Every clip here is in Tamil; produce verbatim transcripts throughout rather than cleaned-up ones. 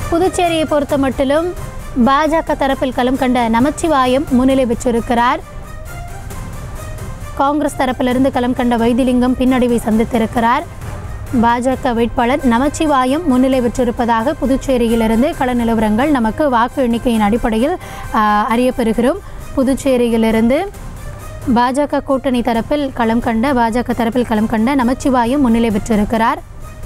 புதுச்சேரியை பொறுத்த மட்டிலும் பாஜக தரப்பில் களம் கண்ட நமச்சிவாயம் முன்னிலை பெற்றிருக்கிறார். காங்கிரஸ் தரப்பிலிருந்து களம் கண்ட வைத்திலிங்கம் பின்னடைவை சந்தித்திருக்கிறார். பாஜக வேட்பாளர் நமச்சிவாயம் முன்னிலை பெற்றிருப்பதாக புதுச்சேரியிலிருந்து கள நிலவரங்கள் நமக்கு வாக்கு எண்ணிக்கையின் அடிப்படையில் அறியப்பெறுகிறோம். புதுச்சேரியிலிருந்து பாஜக கூட்டணி தரப்பில் களம் கண்ட பாஜக தரப்பில் களம் கண்ட நமச்சிவாயம் முன்னிலை பெற்றிருக்கிறார்.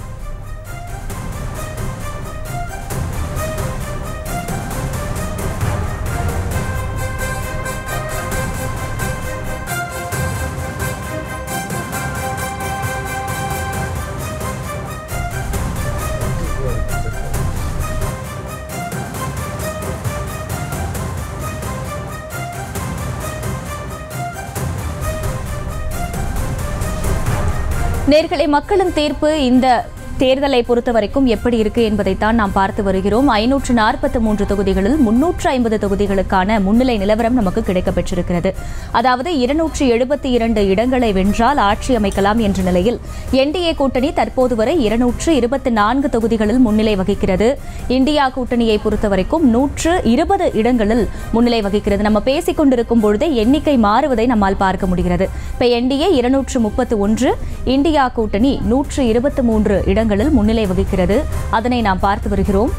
நேர்களை மக்களின் தீர்ப்பு இந்த தேர்தலை பொறுத்த வரைக்கும் எப்படி இருக்கு என்பதைத்தான் நாம் பார்த்து வருகிறோம். ஐநூற்று நாற்பத்தி மூன்று தொகுதிகளில் முன்னூற்று ஐம்பது தொகுதிகளுக்கான முன்னிலை நிலவரம் நமக்கு கிடைக்கப்பெற்றிருக்கிறது. அதாவது இருநூற்றி எழுபத்தி இரண்டு இடங்களை வென்றால் ஆட்சி அமைக்கலாம் என்ற நிலையில் என்டிஏ கூட்டணி தற்போது வரை இருநூற்று இருபத்தி நான்கு தொகுதிகளில் முன்னிலை வகிக்கிறது. இந்தியா கூட்டணியை பொறுத்த வரைக்கும் நூற்று இருபது இடங்களில் முன்னிலை வகிக்கிறது. நம்ம பேசிக் கொண்டிருக்கும் பொழுதே எண்ணிக்கை மாறுவதை நம்மால் பார்க்க முடிகிறது. இப்ப என்டிஏ இருநூற்று முப்பத்தி ஒன்று, இந்தியா கூட்டணி நூற்று இருபத்தி மூன்று இடங்கள் முன்னிலை வகிக்கிறது. அதனை நாம் பார்த்து வருகிறோம்.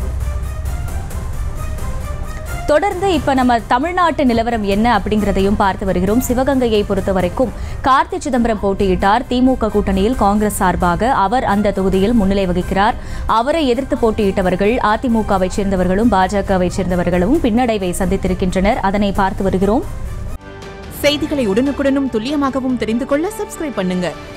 தொடர்ந்து இப்ப நம்ம தமிழ்நாட்டு நிலவரம் என்ன அப்படிங்கிறதையும் பார்த்து வருகிறோம். சிவகங்கையை பொறுத்த வரைக்கும் கார்த்தி சிதம்பரம் போட்டியிட்டார் திமுக கூட்டணியில் காங்கிரஸ் சார்பாக. அவர் அந்த தொகுதியில் முன்னிலை வகிக்கிறார். அவரை எதிர்த்து போட்டியிட்டவர்கள் அதிமுகவை சேர்ந்தவர்களும் பாஜகவை சேர்ந்தவர்களும் பின்னடைவை சந்தித்திருக்கின்றனர். அதனை பார்த்து வருகிறோம். செய்திகளை உடனுக்குடனும் துல்லியமாகவும் தெரிந்து கொள்ள சப்ஸ்கிரைப் பண்ணுங்க.